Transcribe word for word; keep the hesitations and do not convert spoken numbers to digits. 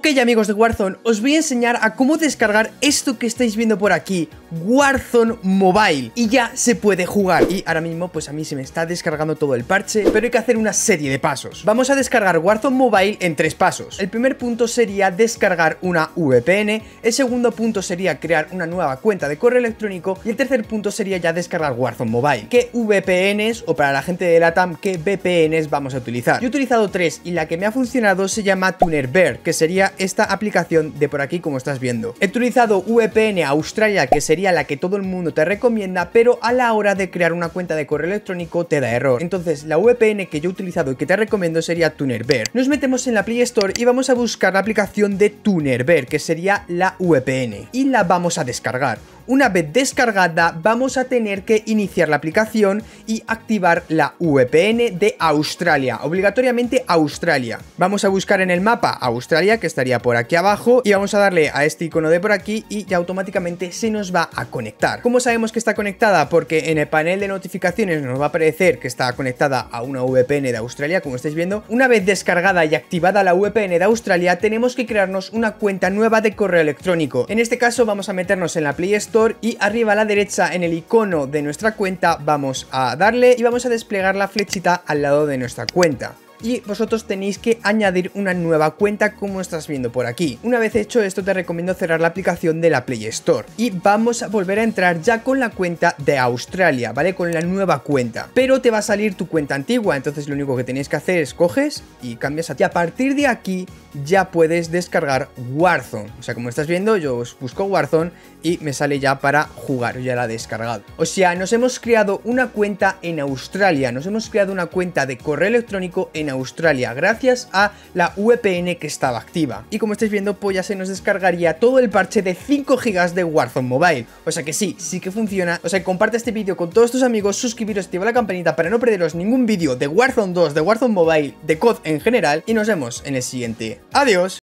Ok, amigos de Warzone, os voy a enseñar a cómo descargar esto que estáis viendo por aquí, Warzone Mobile, y ya se puede jugar. Y ahora mismo pues a mí se me está descargando todo el parche, pero hay que hacer una serie de pasos. Vamos a descargar Warzone Mobile en tres pasos. El primer punto sería descargar una V P N, el segundo punto sería crear una nueva cuenta de correo electrónico y el tercer punto sería ya descargar Warzone Mobile. ¿Qué V P Ns, o para la gente de LATAM, qué V P Ns vamos a utilizar? Yo he utilizado tres y la que me ha funcionado se llama TunerBear, que sería esta aplicación de por aquí como estás viendo. He utilizado V P N Australia, que sería la que todo el mundo te recomienda, pero a la hora de crear una cuenta de correo electrónico te da error. Entonces la V P N que yo he utilizado y que te recomiendo sería TunerBear. Nos metemos en la Play Store y vamos a buscar la aplicación de TunerBear, que sería la V P N, y la vamos a descargar. Una vez descargada vamos a tener que iniciar la aplicación y activar la V P N de Australia, obligatoriamente Australia. Vamos a buscar en el mapa Australia, que estaría por aquí abajo, y vamos a darle a este icono de por aquí y ya automáticamente se nos va a conectar. ¿Cómo sabemos que está conectada? Porque en el panel de notificaciones nos va a aparecer que está conectada a una V P N de Australia, como estáis viendo. Una vez descargada y activada la V P N de Australia, tenemos que crearnos una cuenta nueva de correo electrónico. En este caso vamos a meternos en la Play Store y arriba a la derecha en el icono de nuestra cuenta vamos a darle y vamos a desplegar la flechita al lado de nuestra cuenta. Y vosotros tenéis que añadir una nueva cuenta como estás viendo por aquí. Una vez hecho esto te recomiendo cerrar la aplicación de la Play Store y vamos a volver a entrar ya con la cuenta de Australia, ¿vale? Con la nueva cuenta, pero te va a salir tu cuenta antigua, entonces lo único que tenéis que hacer es coges y cambias a ti. Y a partir de aquí ya puedes descargar Warzone. O sea, como estás viendo, yo os busco Warzone y me sale ya para jugar, yo ya la he descargado. O sea, nos hemos creado una cuenta en Australia, nos hemos creado una cuenta de correo electrónico en Australia gracias a la V P N que estaba activa. Y como estáis viendo, pues ya se nos descargaría todo el parche de cinco gigas de Warzone Mobile. O sea que sí, sí que funciona. O sea, comparte este vídeo con todos tus amigos, suscribiros, activa la campanita para no perderos ningún vídeo de Warzone dos, de Warzone Mobile, de C O D en general, y nos vemos en el siguiente. Adiós.